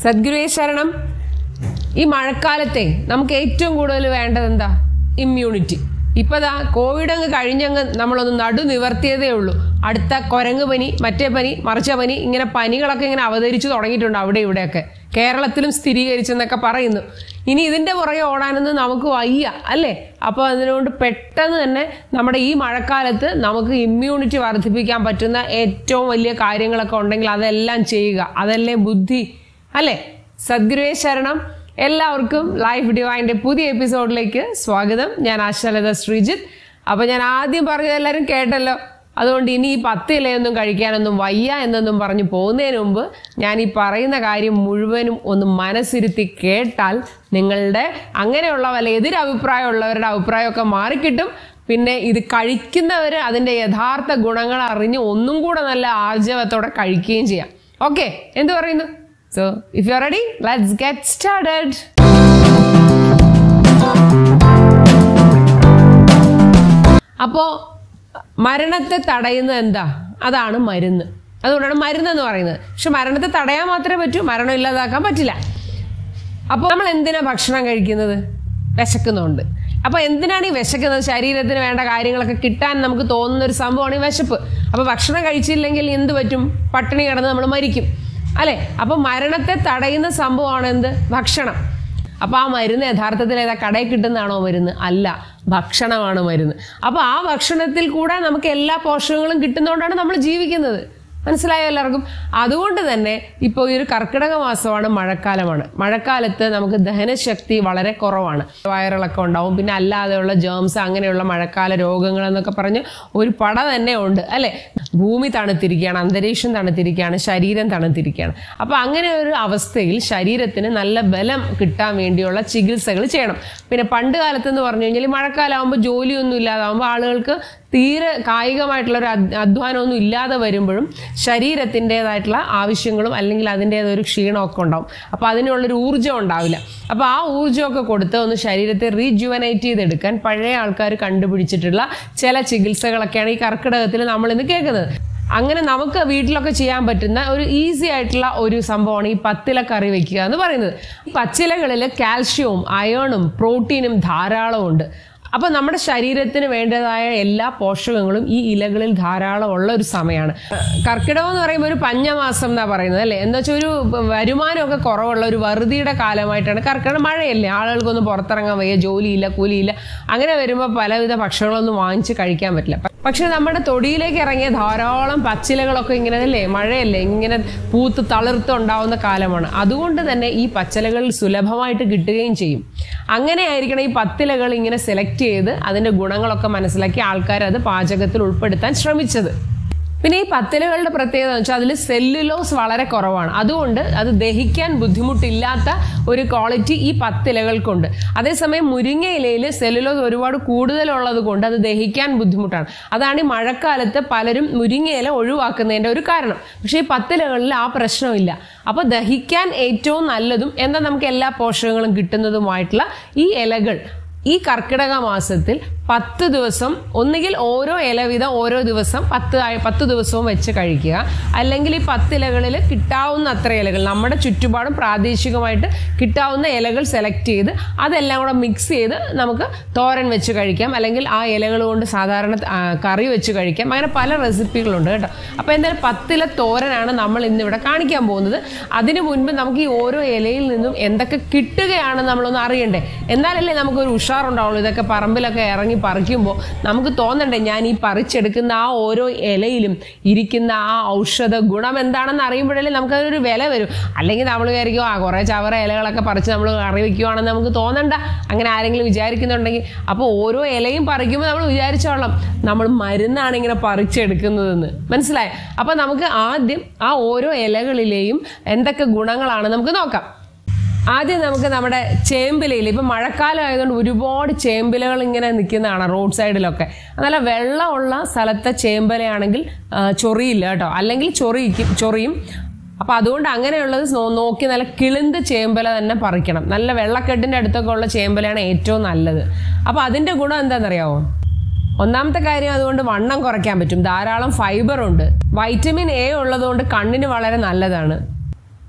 സദ്ഗുരുവേ ശരണം. ഈ മഴക്കാലത്തെ നമുക്ക് ഏറ്റവും കൂടുതൽ വേണ്ടത് എന്താ? ഇമ്മ്യൂണിറ്റി. ഇപ്പതാ കോവിഡ് അങ്ങ് കഴിഞ്ഞങ്ങ് നമ്മളൊന്ന് നടു നിവർത്തിയതേ ഉള്ളൂ. അടുത്ത കുരങ്ങ് പനി, മറ്റേ പനി, മറിച്ച പനി, ഇങ്ങനെ പനികളൊക്കെ ഇങ്ങനെ അവതരിച്ചു തുടങ്ങിയിട്ടുണ്ട് അവിടെ ഇവിടെയൊക്കെ. കേരളത്തിലും സ്ഥിരീകരിച്ചെന്നൊക്കെ പറയുന്നു. ഇനി ഇതിന്റെ പുറകെ ഓടാനൊന്നും നമുക്ക് വയ്യ അല്ലേ? അപ്പോൾ അതിനുകൊണ്ട് പെട്ടെന്ന് തന്നെ നമ്മുടെ ഈ മഴക്കാലത്ത് നമുക്ക് ഇമ്മ്യൂണിറ്റി വർദ്ധിപ്പിക്കാൻ പറ്റുന്ന ഏറ്റവും വലിയ കാര്യങ്ങളൊക്കെ ഉണ്ടെങ്കിൽ അതെല്ലാം ചെയ്യുക. അതല്ലേ ബുദ്ധി അല്ലേ? സദ്ഗുരുവേ ശരണം. എല്ലാവർക്കും ലൈഫ് ഡിവൈൻ്റെ പുതിയ എപ്പിസോഡിലേക്ക് സ്വാഗതം. ഞാൻ ആശാലത ശ്രീജിത്ത്. അപ്പോൾ ഞാൻ ആദ്യം പറഞ്ഞത് എല്ലാവരും കേട്ടല്ലോ. അതുകൊണ്ട് ഇനി ഈ 10 ഇലയൊന്നും കഴിക്കാനൊന്നും വയ്യ എന്നൊന്നും പറഞ്ഞ് പോകുന്നതിന് മുമ്പ് ഞാൻ ഈ പറയുന്ന കാര്യം മുഴുവനും ഒന്ന് മനസ്സിരുത്തി കേട്ടാൽ നിങ്ങളുടെ അങ്ങനെയുള്ള വല്ല എതിരഭിപ്രായമുള്ളവരുടെ അഭിപ്രായമൊക്കെ മാറിക്കിട്ടും. പിന്നെ ഇത് കഴിക്കുന്നവർ അതിൻ്റെ യഥാർത്ഥ ഗുണങ്ങൾ അറിഞ്ഞ് ഒന്നും കൂടെ നല്ല ആർജവത്തോടെ കഴിക്കുകയും ചെയ്യാം. ഓക്കെ, എന്ത് പറയുന്നു? So, if you're ready, let's get started. അപ്പോൾ മരണത്തെ തടയുന്നത് എന്താ? അതാണ് മരുന്ന്. അതുകൊണ്ടാണ് മരുന്നെന്ന് പറയുന്നത്. പക്ഷെ മരണത്തെ തടയാൻ മാത്രമേ പറ്റൂ, മരണം ഇല്ലാതാക്കാൻ പറ്റില്ല. അപ്പോൾ നമ്മൾ എന്തിനാ ഭക്ഷണം കഴിക്കുന്നത്? വിശക്കുന്നുണ്ട്. അപ്പോൾ എന്തിനാണ് ഈ വിശക്കുന്നത്? ശരീരത്തിന് വേണ്ട കാര്യങ്ങളൊക്കെ കിട്ടാൻ നമുക്ക് തോന്നുന്ന ഒരു സംഭവമാണ് ഈ വിശപ്പ്. അപ്പോൾ ഭക്ഷണം കഴിച്ചില്ലെങ്കിൽ എന്ത് പറ്റും? പട്ടിണി കിടന്ന് നമ്മൾ മരിക്കും അല്ലേ? അപ്പൊ മരണത്തെ തടയുന്ന സംഭവമാണ് എന്ത്? ഭക്ഷണം. അപ്പൊ ആ മരുന്ന് യഥാർത്ഥത്തിൽ ഏതാ? കടയിൽ കിട്ടുന്നതാണോ മരുന്ന്? അല്ല, ഭക്ഷണമാണ് മരുന്ന്. അപ്പൊ ആ ഭക്ഷണത്തിൽ കൂടെ നമുക്ക് എല്ലാ പോഷകങ്ങളും കിട്ടുന്നതുകൊണ്ടാണ് നമ്മൾ ജീവിക്കുന്നത്. മനസ്സിലായോ എല്ലാവർക്കും? അതുകൊണ്ട് തന്നെ ഇപ്പോൾ ഈ ഒരു കർക്കിടക മാസമാണ്, മഴക്കാലമാണ്. മഴക്കാലത്ത് നമുക്ക് ദഹനശക്തി വളരെ കുറവാണ്. വയറിളക്കം ഉണ്ടാവും, പിന്നെ അല്ലാതെയുള്ള ജേംസ്, അങ്ങനെയുള്ള മഴക്കാല രോഗങ്ങൾ എന്നൊക്കെ പറഞ്ഞ് ഒരു പട തന്നെ ഉണ്ട് അല്ലേ? ഭൂമി തണുത്തിരിക്കുകയാണ്, അന്തരീക്ഷം തണുത്തിരിക്കുകയാണ്, ശരീരം തണുത്തിരിക്കുകയാണ്. അപ്പോൾ അങ്ങനെ ഒരു അവസ്ഥയിൽ ശരീരത്തിന് നല്ല ബലം കിട്ടാൻ വേണ്ടിയുള്ള ചികിത്സകൾ ചെയ്യണം. പിന്നെ പണ്ട് കാലത്തെന്ന് പറഞ്ഞു കഴിഞ്ഞാൽ മഴക്കാലമാകുമ്പോൾ ജോലിയൊന്നും ഇല്ലാതാകുമ്പോൾ ആളുകൾക്ക് തീരെ കായികമായിട്ടുള്ളൊരു അധ്വാനമൊന്നും ഇല്ലാതെ വരുമ്പോഴും ശരീരത്തിൻ്റെതായിട്ടുള്ള ആവശ്യങ്ങളും അല്ലെങ്കിൽ അതിൻ്റേതൊരു ക്ഷീണമൊക്കെ ഉണ്ടാവും. അപ്പോൾ അതിനുള്ളൊരു ഊർജ്ജം ഉണ്ടാവില്ല. അപ്പോൾ ആ ഊർജ്ജമൊക്കെ കൊടുത്ത് ഒന്ന് ശരീരത്തെ റീജുവനേറ്റ് ചെയ്തെടുക്കാൻ പഴയ ആൾക്കാർ കണ്ടുപിടിച്ചിട്ടുള്ള ചില ചികിത്സകളൊക്കെയാണ് ഈ കർക്കിടകത്തിൽ നമ്മളിന്ന് കേൾക്കുന്നത്. അങ്ങനെ നമുക്ക് വീട്ടിലൊക്കെ ചെയ്യാൻ പറ്റുന്ന ഒരു ഈസി ആയിട്ടുള്ള ഒരു സംഭവമാണ് ഈ പത്തില കറി വെക്കുക എന്ന് പറയുന്നത്. പച്ചിലകളിൽ കാൽഷ്യവും അയേണും പ്രോട്ടീനും ധാരാളം ഉണ്ട്. അപ്പോൾ നമ്മുടെ ശരീരത്തിന് വേണ്ടതായ എല്ലാ പോഷകങ്ങളും ഈ ഇലകളിൽ ധാരാളം ഉള്ള ഒരു സമയമാണ്. കർക്കിടകം എന്ന് പറയുമ്പോൾ ഒരു പഞ്ഞമാസം എന്നാ പറയുന്നത് അല്ലേ? എന്താ വെച്ചാൽ ഒരു വരുമാനമൊക്കെ കുറവുള്ള ഒരു വറുതിയുടെ കാലമായിട്ടാണ് കർക്കിടകം. മഴയല്ലേ, ആളുകൾക്കൊന്നും പുറത്തിറങ്ങാൻ വയ്യ, ജോലിയില്ല, കൂലിയില്ല. അങ്ങനെ വരുമ്പോൾ പലവിധ ഭക്ഷണങ്ങളൊന്നും വാങ്ങിച്ച് കഴിക്കാൻ പറ്റില്ല. പക്ഷെ നമ്മുടെ തൊടിയിലേക്ക് ഇറങ്ങിയ ധാരാളം പച്ചിലകളൊക്കെ ഇങ്ങനെ അല്ലേ, മഴയല്ലേ, ഇങ്ങനെ പൂത്ത് തളിർത്ത് ഉണ്ടാവുന്ന കാലമാണ്. അതുകൊണ്ട് തന്നെ ഈ പച്ചിലകൾ സുലഭമായിട്ട് കിട്ടുകയും ചെയ്യും. അങ്ങനെ ആയിരിക്കണം ഈ പത്തിലകൾ ഇങ്ങനെ സെലക്ട് ചെയ്ത് അതിൻ്റെ ഗുണങ്ങളൊക്കെ മനസ്സിലാക്കി ആൾക്കാർ അത് പാചകത്തിൽ ഉൾപ്പെടുത്താൻ ശ്രമിച്ചത്. പിന്നെ ഈ പത്തിലകളുടെ പ്രത്യേകത എന്ന് വെച്ചാൽ അതിൽ സെല്ലുലോസ് വളരെ കുറവാണ്. അതുകൊണ്ട് അത് ദഹിക്കാൻ ബുദ്ധിമുട്ടില്ലാത്ത ഒരു ക്വാളിറ്റി ഈ പത്തിലകൾക്കുണ്ട്. അതേസമയം മുരിങ്ങയിലയിൽ സെല്ലുലോസ് ഒരുപാട് കൂടുതലുള്ളത് കൊണ്ട് അത് ദഹിക്കാൻ ബുദ്ധിമുട്ടാണ്. അതാണ് ഈ മഴക്കാലത്ത് പലരും മുരിങ്ങയില ഒഴിവാക്കുന്നതിൻ്റെ ഒരു കാരണം. പക്ഷേ ഈ പത്തിലകളിൽ ആ പ്രശ്നമില്ല. അപ്പോൾ ദഹിക്കാൻ ഏറ്റവും നല്ലതും എന്നാൽ നമുക്ക് എല്ലാ പോഷകങ്ങളും കിട്ടുന്നതുമായിട്ടുള്ള ഈ ഇലകൾ ഈ കർക്കിടക മാസത്തിൽ 10 ദിവസം ഒന്നുകിൽ ഓരോ ഇല വീതം ഓരോ ദിവസം 10 ദിവസവും വെച്ച് കഴിക്കുക. അല്ലെങ്കിൽ ഈ 10 ഇലകളിൽ കിട്ടാവുന്ന അത്ര ഇലകൾ, നമ്മുടെ ചുറ്റുപാടും പ്രാദേശികമായിട്ട് കിട്ടാവുന്ന ഇലകൾ സെലക്ട് ചെയ്ത് അതെല്ലാം കൂടെ മിക്സ് ചെയ്ത് നമുക്ക് തോരൻ വെച്ച് കഴിക്കാം. അല്ലെങ്കിൽ ആ ഇലകൾ കൊണ്ട് സാധാരണ കറി വെച്ച് കഴിക്കാം. അങ്ങനെ പല റെസിപ്പികളുണ്ട് കേട്ടോ. അപ്പോൾ എന്തായാലും 10 ഇല തോരനാണ് നമ്മൾ ഇന്നിവിടെ കാണിക്കാൻ പോകുന്നത്. അതിനു മുൻപ് നമുക്ക് ഈ ഓരോ ഇലയിൽ നിന്നും എന്തൊക്കെ കിട്ടുകയാണെന്ന് നമ്മളൊന്ന് അറിയണ്ടേ? എന്നാലല്ലേ നമുക്കൊരു ഉഷാറുണ്ടാവുള്ളൂ. ഇതൊക്കെ പറമ്പിലൊക്കെ ഇറങ്ങി പറിക്കുമ്പോൾ നമുക്ക് തോന്നണ്ടേ ഞാൻ ഈ പറിച്ചെടുക്കുന്ന ആ ഓരോ ഇലയിലും ഇരിക്കുന്ന ആ ഔഷധ ഗുണം എന്താണെന്ന് അറിയുമ്പോഴല്ലേ നമുക്കതൊരു വില വരും. അല്ലെങ്കിൽ നമ്മൾ വിചാരിക്കും കുറേ ചവറ ഇലകളൊക്കെ പറിച്ച് നമ്മൾ കറി വയ്ക്കുവാണെന്ന് നമുക്ക് തോന്നണ്ട. അങ്ങനെ ആരെങ്കിലും വിചാരിക്കുന്നുണ്ടെങ്കിൽ അപ്പോൾ ഓരോ ഇലയും പറിക്കുമ്പോൾ നമ്മൾ വിചാരിച്ചോളാം നമ്മൾ മരുന്നാണ് ഇങ്ങനെ പറിച്ചെടുക്കുന്നതെന്ന്. മനസ്സിലായോ? അപ്പോൾ നമുക്ക് ആദ്യം ആ ഓരോ ഇലകളിലെയും എന്തൊക്കെ ഗുണങ്ങളാണ് നമുക്ക് നോക്കാം. ആദ്യം നമുക്ക് നമ്മുടെ ചേമ്പിലയിൽ, ഇപ്പം മഴക്കാലം ആയതുകൊണ്ട് ഒരുപാട് ചേമ്പിലകൾ ഇങ്ങനെ നിൽക്കുന്നതാണ് റോഡ് സൈഡിലൊക്കെ. നല്ല വെള്ളമുള്ള സ്ഥലത്തെ ചേമ്പലയാണെങ്കിൽ ചൊറിയില്ല കേട്ടോ, അല്ലെങ്കിൽ ചൊറിയും. അപ്പോൾ അതുകൊണ്ട് അങ്ങനെയുള്ളത് നോക്കി നല്ല കിളിന്ത് ചേമ്പല തന്നെ പറിക്കണം. നല്ല വെള്ളക്കെട്ടിൻ്റെ അടുത്തൊക്കെ ഉള്ള ചേമ്പലയാണ് ഏറ്റവും നല്ലത്. അപ്പോൾ അതിൻ്റെ ഗുണം എന്താണെന്നറിയാമോ? ഒന്നാമത്തെ കാര്യം, അതുകൊണ്ട് വണ്ണം കുറയ്ക്കാൻ പറ്റും. ധാരാളം ഫൈബർ ഉണ്ട്. വൈറ്റമിൻ എ ഉള്ളതുകൊണ്ട് കണ്ണിന് വളരെ നല്ലതാണ്.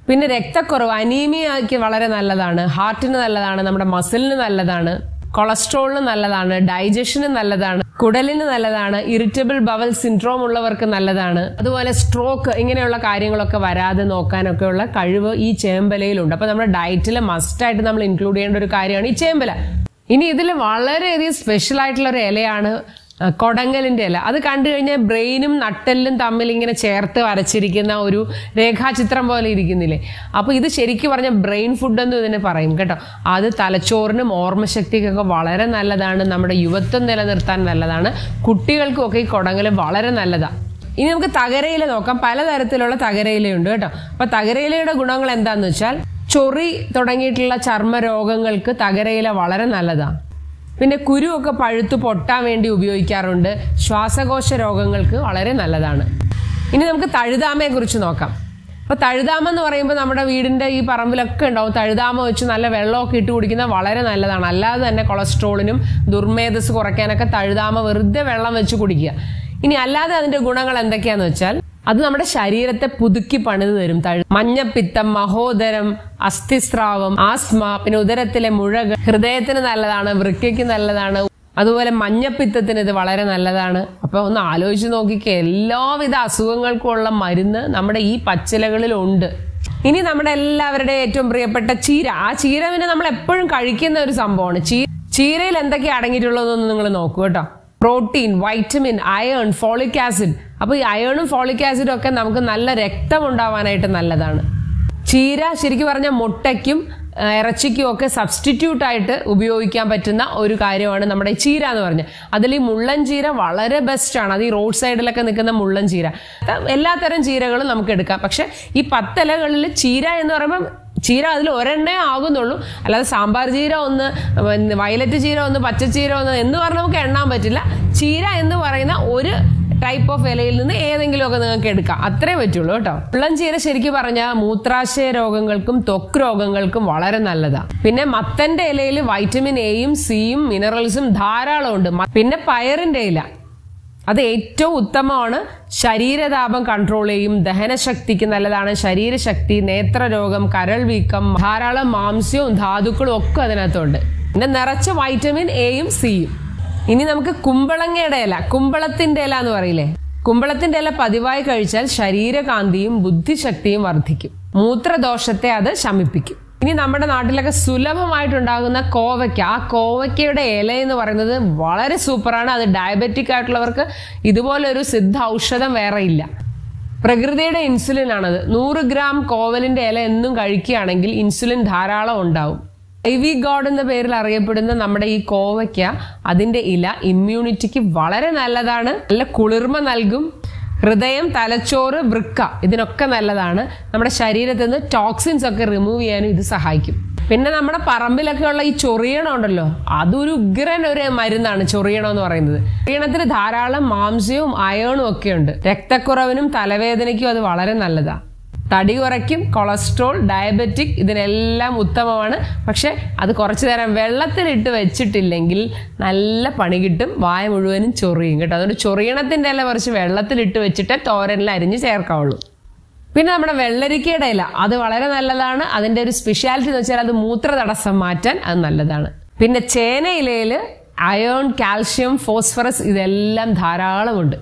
പിന്നെ രക്തക്കുറവ്, അനീമിയയ്ക്ക് വളരെ നല്ലതാണ്, ഹാർട്ടിന് നല്ലതാണ്, നമ്മുടെ മസിലിന് നല്ലതാണ്, കൊളസ്ട്രോളിന് നല്ലതാണ്, ഡൈജഷന് നല്ലതാണ്, കുടലിന് നല്ലതാണ്, ഇറിറ്റബിൾ ബവൽ സിൻഡ്രോം ഉള്ളവർക്ക് നല്ലതാണ്. അതുപോലെ സ്ട്രോക്ക് ഇങ്ങനെയുള്ള കാര്യങ്ങളൊക്കെ വരാതെ നോക്കാനൊക്കെയുള്ള കഴിവ് ഈ ചേമ്പലയിലുണ്ട്. അപ്പൊ നമ്മുടെ ഡയറ്റിൽ മസ്റ്റായിട്ട് നമ്മൾ ഇൻക്ലൂഡ് ചെയ്യേണ്ട ഒരു കാര്യമാണ് ഈ ചേമ്പല. ഇനി ഇതിൽ വളരെയധികം സ്പെഷ്യൽ ആയിട്ടുള്ള ഒരു ഇലയാണ് കൊടങ്ങലിന്റെ ഇല. അത് കണ്ടു കഴിഞ്ഞാൽ ബ്രെയിനും നട്ടെല്ലും തമ്മിൽ ഇങ്ങനെ ചേർത്ത് വരച്ചിരിക്കുന്ന ഒരു രേഖാചിത്രം പോലെ ഇരിക്കുന്നില്ലേ. അപ്പൊ ഇത് ശരിക്കും പറഞ്ഞാൽ ബ്രെയിൻ ഫുഡ് എന്ന് ഇതിനെ പറയും കേട്ടോ. അത് തലച്ചോറിനും ഓർമ്മശക്തിക്കൊക്കെ വളരെ നല്ലതാണ്, നമ്മുടെ യുവത്വം നിലനിർത്താൻ നല്ലതാണ്, കുട്ടികൾക്കും ഒക്കെ ഈ കൊടങ്ങൽ വളരെ നല്ലതാണ്. ഇനി നമുക്ക് തകരയില നോക്കാം. പലതരത്തിലുള്ള തകരയിലയുണ്ട് കേട്ടോ. അപ്പൊ തകരയിലയുടെ ഗുണങ്ങൾ എന്താന്ന് വെച്ചാൽ ചൊറി തുടങ്ങിയിട്ടുള്ള ചർമ്മ രോഗങ്ങൾക്ക് തകരയില വളരെ നല്ലതാണ്. പിന്നെ കുരുവൊക്കെ പഴുത്തു പൊട്ടാൻ വേണ്ടി ഉപയോഗിക്കാറുണ്ട്. ശ്വാസകോശ രോഗങ്ങൾക്ക് വളരെ നല്ലതാണ്. ഇനി നമുക്ക് തഴുതാമയെ കുറിച്ച് നോക്കാം. അപ്പൊ തഴുതാമ എന്ന് പറയുമ്പോൾ നമ്മുടെ വീടിന്റെ ഈ പറമ്പിലൊക്കെ ഉണ്ടാവും. തഴുതാമ വെച്ച് നല്ല വെള്ളമൊക്കെ ഇട്ട് കുടിക്കുന്നത് വളരെ നല്ലതാണ്. അല്ലാതെ തന്നെ കൊളസ്ട്രോളിനും ദുർമേധസ് കുറയ്ക്കാനൊക്കെ തഴുതാമ വെറുതെ വെള്ളം വെച്ച് കുടിക്കുക. ഇനി അല്ലാതെ അതിന്റെ ഗുണങ്ങൾ എന്തൊക്കെയാന്ന് വെച്ചാൽ അത് നമ്മുടെ ശരീരത്തെ പുതുക്കി പണിത് തരും. മഞ്ഞപ്പിത്തം, മഹോദരം, അസ്ഥിസ്രാവം, ആസ്മ, പിന്നെ ഉദരത്തിലെ മുഴകൾ, ഹൃദയത്തിന് നല്ലതാണ്, വൃക്കയ്ക്ക് നല്ലതാണ്. അതുപോലെ മഞ്ഞപ്പിത്തത്തിന് ഇത് വളരെ നല്ലതാണ്. അപ്പൊ ഒന്ന് ആലോചിച്ച് നോക്കിക്കേ, എല്ലാവിധ അസുഖങ്ങൾക്കുമുള്ള മരുന്ന് നമ്മുടെ ഈ പച്ചിലകളിലുണ്ട്. ഇനി നമ്മുടെ എല്ലാവരുടെ ഏറ്റവും പ്രിയപ്പെട്ട ചീര. ആ ചീര പിന്നെ നമ്മൾ എപ്പോഴും കഴിക്കുന്ന ഒരു സംഭവമാണ്. ചീരയിൽ എന്തൊക്കെയാണ് അടങ്ങിയിട്ടുള്ളതെന്ന് നിങ്ങൾ നോക്കൂ കേട്ടോ. Protein, vitamin, iron, folic acid. അപ്പൊ ഈ അയണും ഫോളിക് ആസിഡും ഒക്കെ നമുക്ക് നല്ല രക്തം ഉണ്ടാവാനായിട്ട് നല്ലതാണ്. ചീര ശരിക്കും പറഞ്ഞാൽ മുട്ടയ്ക്കും ഇറച്ചിക്കും ഒക്കെ സബ്സ്റ്റിറ്റ്യൂട്ട് ആയിട്ട് ഉപയോഗിക്കാൻ പറ്റുന്ന ഒരു കാര്യമാണ് നമ്മുടെ ചീര എന്ന് പറഞ്ഞാൽ. അതിൽ ഈ മുള്ളൻ ചീര വളരെ ബെസ്റ്റ് ആണ്. അത് ഈ റോഡ് സൈഡിലൊക്കെ നിൽക്കുന്ന മുള്ളൻ ചീര. എല്ലാത്തരം ചീരകളും നമുക്ക് എടുക്കാം. പക്ഷെ ഈ 10 ഇലകളിൽ ചീര എന്ന് പറയുമ്പോൾ ചീര അതിൽ ഒരെണ്ണേ ആകുന്നുള്ളൂ. അല്ലാതെ സാമ്പാർ ചീര ഒന്ന്, വയലറ്റ് ചീര ഒന്ന്, പച്ചച്ചീര ഒന്ന് എന്ന് പറഞ്ഞാൽ നമുക്ക് എണ്ണാൻ പറ്റില്ല. ചീര എന്ന് പറയുന്ന ഒരു ടൈപ്പ് ഓഫ് ഇലയിൽ നിന്ന് ഏതെങ്കിലുമൊക്കെ നിങ്ങൾക്ക് എടുക്കാം, അത്രേ പറ്റുള്ളൂ കേട്ടോ. മുള്ളൻ ചീര ശരിക്കും പറഞ്ഞാൽ മൂത്രാശയ രോഗങ്ങൾക്കും ത്വക്ക് രോഗങ്ങൾക്കും വളരെ നല്ലതാണ്. പിന്നെ മത്തന്റെ ഇലയിൽ വൈറ്റമിൻ എയും സിയും മിനറൽസും ധാരാളം ഉണ്ട്. പിന്നെ പയറിന്റെ ഇല അത് ഏറ്റവും ഉത്തമമാണ്. ശരീരതാപം കൺട്രോൾ ചെയ്യും, ദഹനശക്തിക്ക് നല്ലതാണ്, ശരീരശക്തി, നേത്രരോഗം, കരൾ വീക്കം, ധാരാളം മാംസ്യവും ധാതുക്കളും ഒക്കെ അതിനകത്തുണ്ട്. പിന്നെ നിറച്ച വൈറ്റമിൻ എയും സിയും. ഇനി നമുക്ക് കുമ്പളങ്ങയുടെ ഇല, കുമ്പളത്തിന്റെ ഇല എന്ന് പറയില്ലേ, കുമ്പളത്തിന്റെ ഇല പതിവായി കഴിച്ചാൽ ശരീരകാന്തിയും ബുദ്ധിശക്തിയും വർദ്ധിക്കും. മൂത്രദോഷത്തെ അത് ശമിപ്പിക്കും. ഇനി നമ്മുടെ നാട്ടിലൊക്കെ സുലഭമായിട്ടുണ്ടാകുന്ന കോവയ്ക്ക, ആ കോവയ്ക്കയുടെ ഇല എന്ന് പറയുന്നത് വളരെ സൂപ്പറാണ്. അത് ഡയബറ്റിക് ആയിട്ടുള്ളവർക്ക് ഇതുപോലൊരു സിദ്ധ ഔഷധം വേറെ ഇല്ല. പ്രകൃതിയുടെ ഇൻസുലിൻ ആണത്. 100 ഗ്രാം കോവലിന്റെ ഇല എന്നും കഴിക്കുകയാണെങ്കിൽ ഇൻസുലിൻ ധാരാളം ഉണ്ടാവും. ഐവി ഗോഡ് എന്ന പേരിൽ അറിയപ്പെടുന്ന നമ്മുടെ ഈ കോവയ്ക്ക, അതിന്റെ ഇല ഇമ്മ്യൂണിറ്റിക്ക് വളരെ നല്ലതാണ്. നല്ല കുളിർമ നൽകും. ഹൃദയം, തലച്ചോറ്, വൃക്ക ഇതിനൊക്കെ നല്ലതാണ്. നമ്മുടെ ശരീരത്തിൽ നിന്ന് ടോക്സിൻസ് ഒക്കെ റിമൂവ് ചെയ്യാനും ഇത് സഹായിക്കും. പിന്നെ നമ്മുടെ പറമ്പിലൊക്കെ ഉള്ള ഈ ചൊറിയണം ഉണ്ടല്ലോ, അതൊരു ഉഗ്രൻ ഒരു മരുന്നാണ് ചൊറിയണം എന്ന് പറയുന്നത്. ചൊറിയണത്തിന് ധാരാളം മാംസ്യവും അയണും ഒക്കെ ഉണ്ട്. രക്തക്കുറവിനും തലവേദനയ്ക്കും അത് വളരെ നല്ലതാണ്. തടി കുറയ്ക്കും, കൊളസ്ട്രോൾ, ഡയബറ്റിക് ഇതിനെല്ലാം ഉത്തമമാണ്. പക്ഷെ അത് കുറച്ചു നേരം വെള്ളത്തിലിട്ട് വെച്ചിട്ടില്ലെങ്കിൽ നല്ല പണി കിട്ടും, വായ മുഴുവനും ചൊറിയും കേട്ടോ. അതുകൊണ്ട് ചൊറിയണത്തിന്റെ ഇല കുറച്ച് വെള്ളത്തിലിട്ട് വെച്ചിട്ട് തോരനിൽ അരിഞ്ഞ് ചേർക്കാവുള്ളൂ. പിന്നെ നമ്മുടെ വെള്ളരിക്കയുടെ ഇല അത് വളരെ നല്ലതാണ്. അതിന്റെ ഒരു സ്പെഷ്യാലിറ്റി എന്ന് വെച്ചാൽ അത് മൂത്ര തടസ്സം മാറ്റാൻ അത് നല്ലതാണ്. പിന്നെ ചേനയിലയിൽ അയേൺ, കാൽഷ്യം, ഫോസ്ഫറസ് ഇതെല്ലാം ധാരാളമുണ്ട്.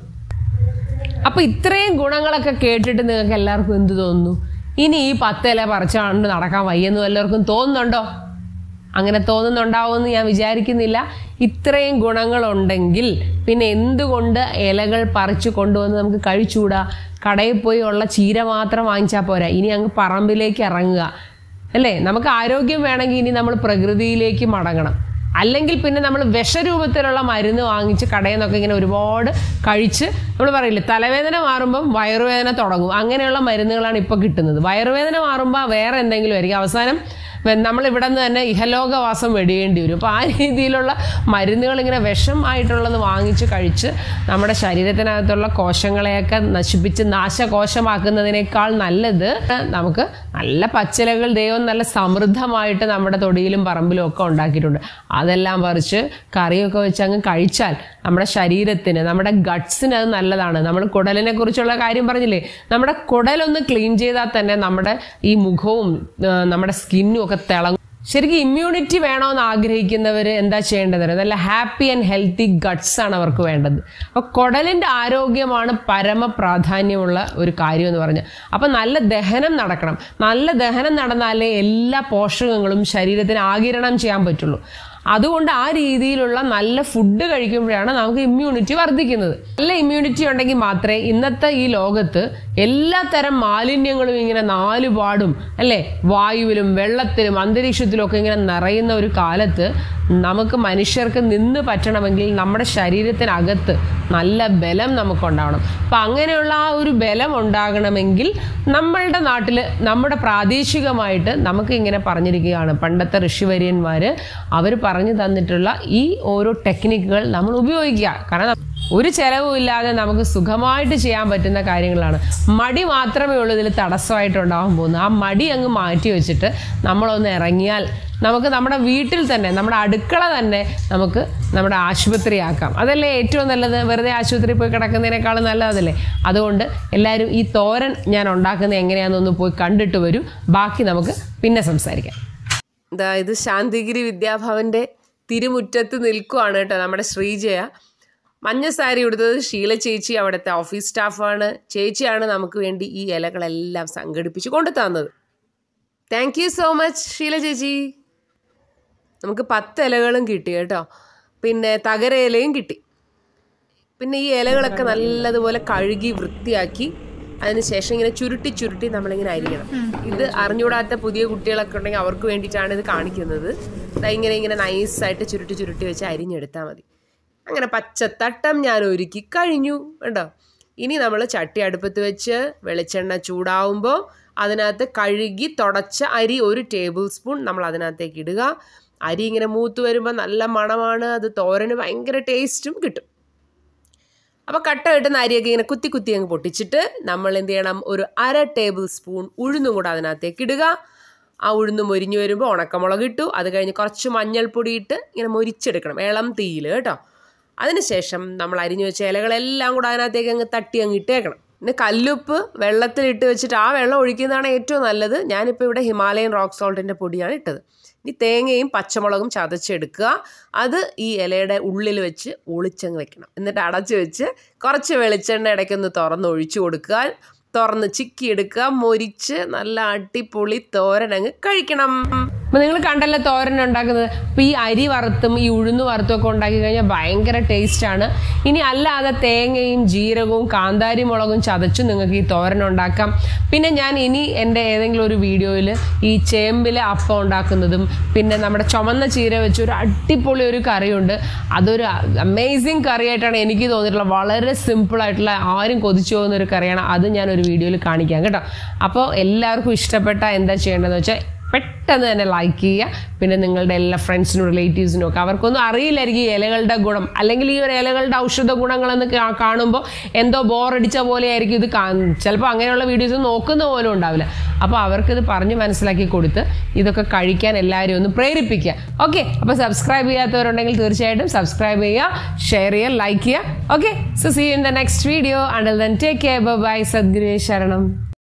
അപ്പൊ ഇത്രയും ഗുണങ്ങളൊക്കെ കേട്ടിട്ട് നിങ്ങൾക്ക് എല്ലാവർക്കും എന്ത് തോന്നുന്നു? ഇനി ഈ 10 ഇല പറിച്ചാണ്ട് നടക്കാൻ വയ്യെന്ന് എല്ലാവർക്കും തോന്നുന്നുണ്ടോ? അങ്ങനെ തോന്നുന്നുണ്ടാവുമെന്ന് ഞാൻ വിചാരിക്കുന്നില്ല. ഇത്രയും ഗുണങ്ങളുണ്ടെങ്കിൽ പിന്നെ എന്തുകൊണ്ട് ഇലകൾ പറിച്ചു കൊണ്ടുവന്ന് നമുക്ക് കഴിച്ചുകൂടാ? കടയിൽ പോയി ഉള്ള ചീര മാത്രം വാങ്ങിച്ചാൽ പോരാ, ഇനി അങ്ങ് പറമ്പിലേക്ക് ഇറങ്ങുക അല്ലേ? നമുക്ക് ആരോഗ്യം വേണമെങ്കിൽ ഇനി നമ്മൾ പ്രകൃതിയിലേക്ക് മടങ്ങണം. അല്ലെങ്കിൽ പിന്നെ നമ്മൾ വിഷരൂപത്തിലുള്ള മരുന്ന് വാങ്ങിച്ച് കടയിൽ നിന്നൊക്കെ ഇങ്ങനെ ഒരുപാട് കഴിച്ച് നമ്മൾ പറയില്ലേ, തലവേദന മാറുമ്പം വയറുവേദന തുടങ്ങും. അങ്ങനെയുള്ള മരുന്നുകളാണ് ഇപ്പോൾ കിട്ടുന്നത്. വയറുവേദന മാറുമ്പോൾ വേറെ എന്തെങ്കിലും ആയിരിക്കും. അവസാനം നമ്മൾ ഇവിടെ നിന്ന് തന്നെ ഇഹലോകവാസം വെടിയേണ്ടി വരും. അപ്പോൾ ആ രീതിയിലുള്ള മരുന്നുകൾ ഇങ്ങനെ വിഷം ആയിട്ടുള്ളത് വാങ്ങിച്ച് കഴിച്ച് നമ്മുടെ ശരീരത്തിനകത്തുള്ള കോശങ്ങളെയൊക്കെ നശിപ്പിച്ച് നാശകോശമാക്കുന്നതിനേക്കാൾ നല്ലത് നമുക്ക് നല്ല പച്ചിലകൾ ദൈവം നല്ല സമൃദ്ധമായിട്ട് നമ്മുടെ തൊടിയിലും പറമ്പിലും ഒക്കെ ഉണ്ടാക്കിയിട്ടുണ്ട്. അതെല്ലാം പറിച്ച് കറിയൊക്കെ വെച്ച് അങ്ങ് കഴിച്ചാൽ നമ്മുടെ ശരീരത്തിന്, നമ്മുടെ ഗട്ട്സിന് അത് നല്ലതാണ്. നമ്മൾ കുടലിനെ കുറിച്ചുള്ള കാര്യം പറഞ്ഞില്ലേ, നമ്മുടെ കുടലൊന്ന് ക്ലീൻ ചെയ്താൽ തന്നെ നമ്മുടെ ഈ മുഖവും നമ്മുടെ സ്കിന്നും ഒക്കെ തിളങ്ങും. ശരിക്കും ഇമ്മ്യൂണിറ്റി വേണമെന്ന് ആഗ്രഹിക്കുന്നവർ എന്താ ചെയ്യേണ്ടത്? നല്ല ഹാപ്പി ആൻഡ് ഹെൽത്തി ഗട്ട്സ് ആണ് അവർക്ക് വേണ്ടത്. അപ്പോൾ കുടലിൻ്റെ ആരോഗ്യമാണ് പരമപ്രാധാന്യമുള്ള ഒരു കാര്യം എന്ന് പറഞ്ഞാൽ. അപ്പം നല്ല ദഹനം നടക്കണം. നല്ല ദഹനം നടന്നാലേ എല്ലാ പോഷകങ്ങളും ശരീരത്തിന് ആഗിരണം ചെയ്യാൻ പറ്റുള്ളൂ. അതുകൊണ്ട് ആ രീതിയിലുള്ള നല്ല ഫുഡ് കഴിക്കുമ്പോഴാണ് നമുക്ക് ഇമ്മ്യൂണിറ്റി വർദ്ധിക്കുന്നത്. നല്ല ഇമ്മ്യൂണിറ്റി ഉണ്ടെങ്കിൽ മാത്രമേ ഇന്നത്തെ ഈ ലോകത്ത് എല്ലാ തരം മാലിന്യങ്ങളും ഇങ്ങനെ നാലുപാടും അല്ലേ, വായുവിലും വെള്ളത്തിലും അന്തരീക്ഷത്തിലും ഒക്കെ ഇങ്ങനെ നിറയുന്ന ഒരു കാലത്ത് നമുക്ക് മനുഷ്യർക്ക് നിന്ന് പറ്റണമെങ്കിൽ നമ്മുടെ ശരീരത്തിനകത്ത് നല്ല ബലം നമുക്കുണ്ടാവണം. അപ്പം അങ്ങനെയുള്ള ആ ഒരു ബലം ഉണ്ടാകണമെങ്കിൽ നമ്മളുടെ നാട്ടിൽ നമ്മുടെ പ്രാദേശികമായിട്ട് നമുക്ക് ഇങ്ങനെ പറഞ്ഞിരിക്കുകയാണ്, പണ്ടത്തെ ഋഷിവര്യന്മാർ അവർ പറഞ്ഞു തന്നിട്ടുള്ള ഈ ഓരോ ടെക്നിക്കുകൾ നമ്മൾ ഉപയോഗിക്കുക. കാരണം ഒരു ചെലവും ഇല്ലാതെ നമുക്ക് സുഖമായിട്ട് ചെയ്യാൻ പറ്റുന്ന കാര്യങ്ങളാണ്. മടി മാത്രമേ ഉള്ളൂ ഇതിൽ തടസ്സമായിട്ടുണ്ടാകാൻ പോകുന്നത്. ആ മടി അങ്ങ് മാറ്റി വെച്ചിട്ട് നമ്മളൊന്ന് ഇറങ്ങിയാൽ നമുക്ക് നമ്മുടെ വീട്ടിൽ തന്നെ, നമ്മുടെ അടുക്കള തന്നെ നമുക്ക് നമ്മുടെ ആശുപത്രിയാക്കാം. അതല്ലേ ഏറ്റവും നല്ലത്? വെറുതെ ആശുപത്രിയിൽ പോയി കിടക്കുന്നതിനേക്കാളും നല്ലതല്ലേ? അതുകൊണ്ട് എല്ലാവരും ഈ തോരൻ ഞാൻ ഉണ്ടാക്കുന്നത് എങ്ങനെയാണെന്നൊന്ന് പോയി കണ്ടിട്ട് വരൂ. ബാക്കി നമുക്ക് പിന്നെ സംസാരിക്കാം. ഇത് ശാന്തിഗിരി വിദ്യാഭവൻ്റെ തിരുമുറ്റത്ത് നിൽക്കുവാണ് കേട്ടോ നമ്മുടെ ശ്രീജയ. മഞ്ഞ സാരി ഉടുത്തത് ഷീല ചേച്ചി, അവിടുത്തെ ഓഫീസ് സ്റ്റാഫാണ്. ചേച്ചിയാണ് നമുക്ക് വേണ്ടി ഈ ഇലകളെല്ലാം സംഘടിപ്പിച്ച് കൊണ്ടു തന്നത്. Thank you so much Sheela ചേച്ചി. നമുക്ക് 10 ഇലകളും കിട്ടി കേട്ടോ. പിന്നെ തകര ഇലയും കിട്ടി. പിന്നെ ഈ ഇലകളൊക്കെ നല്ലതുപോലെ കഴുകി വൃത്തിയാക്കി അതിനുശേഷം ഇങ്ങനെ ചുരുട്ടി ചുരുട്ടി നമ്മളിങ്ങനെ അരിയണം. ഇത് അറിഞ്ഞുകൂടാത്ത പുതിയ കുട്ടികളൊക്കെ ഉണ്ടെങ്കിൽ അവർക്ക് വേണ്ടിയിട്ടാണ് ഇത് കാണിക്കുന്നത്. ഇങ്ങനെ ഇങ്ങനെ നൈസായിട്ട് ചുരുട്ടി ചുരുട്ടി വെച്ച് അരിഞ്ഞെടുത്താൽ മതി. അങ്ങനെ പച്ചത്തട്ടം ഞാൻ ഒരുക്കി കഴിഞ്ഞു കേട്ടോ. ഇനി നമ്മൾ ചട്ടി അടുപ്പത്ത് വെച്ച് വെളിച്ചെണ്ണ ചൂടാവുമ്പോൾ അതിനകത്ത് കഴുകി തുടച്ച അരി 1 ടേബിൾ സ്പൂൺ നമ്മൾ അതിനകത്തേക്ക് ഇടുക. അരി ഇങ്ങനെ മൂത്ത് വരുമ്പോൾ നല്ല മണമാണ്. അത് തോരന് ഭയങ്കര ടേസ്റ്റും കിട്ടും. അപ്പോൾ കട്ട കിട്ടുന്ന അരിയൊക്കെ ഇങ്ങനെ കുത്തി കുത്തി അങ്ങ് പൊട്ടിച്ചിട്ട് നമ്മൾ എന്ത് ചെയ്യണം, ഒരു 1/2 ടേബിൾ സ്പൂൺ ഉഴുന്നും കൂടെ അതിനകത്തേക്ക് ഇടുക. ആ ഉഴുന്ന് മൊരിഞ്ഞ് വരുമ്പോൾ ഉണക്കമുളക് ഇട്ടു. അത് കഴിഞ്ഞ് കുറച്ച് മഞ്ഞൾപ്പൊടി ഇട്ട് ഇങ്ങനെ മൊരിച്ചെടുക്കണം, ഇളം തീയിൽ കേട്ടോ. അതിനുശേഷം നമ്മൾ അരിഞ്ഞു വെച്ച ഇലകളെല്ലാം കൂടെ അതിനകത്തേക്ക് അങ്ങ് തട്ടി അങ്ങ് ഇട്ടേക്കണം. പിന്നെ കല്ലുപ്പ് വെള്ളത്തിലിട്ട് വെച്ചിട്ട് ആ വെള്ളം ഒഴിക്കുന്നതാണ് ഏറ്റവും നല്ലത്. ഞാനിപ്പോൾ ഇവിടെ ഹിമാലയൻ റോക്ക് സോൾട്ടിൻ്റെ പൊടിയാണ് ഇട്ടത്. ഇനി തേങ്ങയും പച്ചമുളകും ചതച്ചെടുക്കുക. അത് ഈ ഇലയുടെ ഉള്ളിൽ വെച്ച് ഒളിച്ചങ്ങ് വെക്കണം. എന്നിട്ട് അടച്ചു വെച്ച് കുറച്ച് വെളിച്ചെണ്ണ ഇടയ്ക്കൊന്ന് തുറന്ന് ഒഴിച്ചു കൊടുക്കുക. തുറന്ന് ചിക്കിയെടുക്കുക. മൊരിച്ച് നല്ല അടിപൊളി തോരൻ അങ്ങ് കഴിക്കണം. അപ്പം നിങ്ങൾ കണ്ടല്ലോ തോരൻ ഉണ്ടാക്കുന്നത്. അപ്പോൾ ഈ അരി വറുത്തും ഈ ഉഴുന്ന് വറുത്തും ഒക്കെ ഉണ്ടാക്കി കഴിഞ്ഞാൽ ഭയങ്കര ടേസ്റ്റാണ്. ഇനി അല്ലാതെ തേങ്ങയും ജീരകവും കാന്താരി മുളകും ചതച്ചും നിങ്ങൾക്ക് ഈ തോരൻ ഉണ്ടാക്കാം. പിന്നെ ഞാൻ ഇനി എൻ്റെ ഏതെങ്കിലും ഒരു വീഡിയോയിൽ ഈ ചേമ്പിലെ അപ്പം ഉണ്ടാക്കുന്നതും പിന്നെ നമ്മുടെ ചുമന്ന ചീര വെച്ച് ഒരു അടിപൊളി ഒരു കറിയുണ്ട്. അതൊരു അമേസിങ് കറിയായിട്ടാണ് എനിക്ക് തോന്നിയിട്ടുള്ളത്. വളരെ സിമ്പിളായിട്ടുള്ള ആരും കൊതിച്ചു പോകുന്ന ഒരു കറിയാണ്. അത് ഞാനൊരു വീഡിയോയിൽ കാണിക്കാം കേട്ടോ. അപ്പോൾ എല്ലാവർക്കും ഇഷ്ടപ്പെട്ട എന്താ ചെയ്യേണ്ടതെന്ന് വെച്ചാൽ പെട്ടെന്ന് തന്നെ ലൈക്ക് ചെയ്യുക. പിന്നെ നിങ്ങളുടെ എല്ലാ ഫ്രണ്ട്സിനും റിലേറ്റീവ്സിനും ഒക്കെ അവർക്കൊന്നും അറിയില്ലായിരിക്കും ഈ ഇലകളുടെ ഗുണം, അല്ലെങ്കിൽ ഈ ഒരു ഇലകളുടെ ഔഷധ ഗുണങ്ങളെന്ന് കാണുമ്പോൾ എന്തോ ബോറടിച്ച പോലെ ആയിരിക്കും ഇത് ചിലപ്പോൾ അങ്ങനെയുള്ള വീഡിയോസ് നോക്കുന്ന പോലും ഉണ്ടാവില്ല. അപ്പോൾ അവർക്കിത് പറഞ്ഞ് മനസ്സിലാക്കി കൊടുത്ത് ഇതൊക്കെ കഴിക്കാൻ എല്ലാവരും ഒന്ന് പ്രേരിപ്പിക്കുക. ഓക്കെ, അപ്പോൾ സബ്സ്ക്രൈബ് ചെയ്യാത്തവരുണ്ടെങ്കിൽ തീർച്ചയായിട്ടും സബ്സ്ക്രൈബ് ചെയ്യുക, ഷെയർ ചെയ്യുക, ലൈക്ക് ചെയ്യുക. Okay, so see you in the next video. Until then take care, bye, സദ്ഗുരു ശരണം.